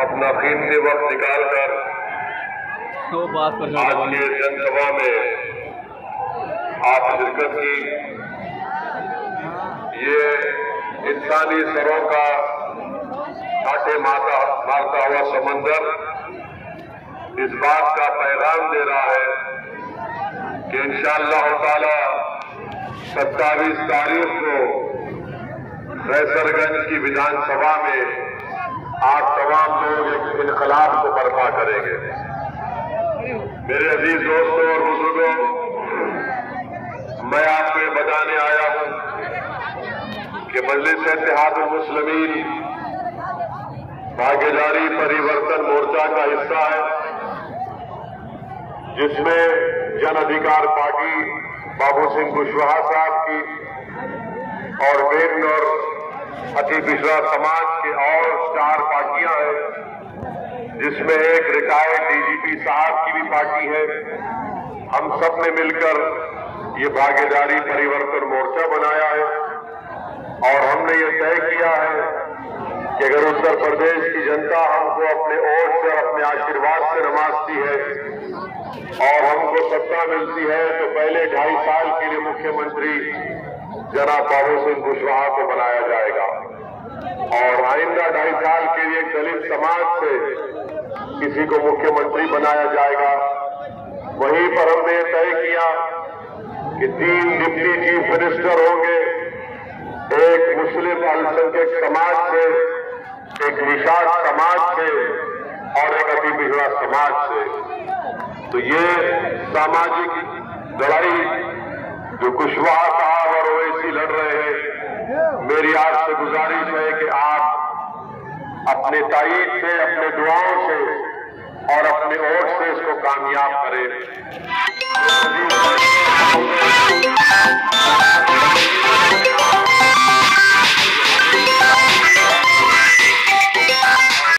अपना कीमती वक्त निकालकर आज के जनसभा में आप शिरकत की। ये इंसानी सरों का छाटे मारता हुआ समंदर इस बात का पैगाम दे रहा है कि इंशाअल्लाह ताला 27 तारीख को कैसरगंज की विधानसभा में आप तमाम लोग एक इनकलाब को बर्पा करेंगे। मेरे अजीज दोस्तों और बुजुर्गों, मैं आपको ये बताने आया हूं कि मजलिस-ए-इत्तेहादुल मुस्लिमीन भागीदारी परिवर्तन मोर्चा का हिस्सा है, जिसमें जन अधिकार पार्टी बाबू सिंह कुशवाहा साहब की और बेन और अति पिछड़ा समाज के और 4 पार्टियां हैं, जिसमें एक रिटायर्ड डीजीपी साहब की भी पार्टी है। हम सब ने मिलकर ये भागीदारी परिवर्तन मोर्चा बनाया है और हमने ये तय किया है कि अगर उत्तर प्रदेश की जनता हमको अपने वोट से अपने आशीर्वाद से नवाजती है और हमको सत्ता मिलती है तो पहले 2.5 साल के लिए मुख्यमंत्री जनाब बाबू सिंह कुशवाहा को बनाया जाएगा और आइंदा 2.5 साल के लिए दलित समाज से किसी को मुख्यमंत्री बनाया जाएगा। वहीं पर हमने तय किया कि 3 डिप्टी चीफ मिनिस्टर होंगे, एक मुस्लिम अल्पसंख्यक समाज से, एक निषाद समाज से और एक अति पिछड़ा समाज से। तो ये सामाजिक लड़ाई जो कुशवाहा साहब और ओवैसी लड़ रहे हैं, मेरी आपसे गुजारिश है कि आप अपने ताईद से, अपने दुआओं से और अपने वोट से इसको कामयाब करें।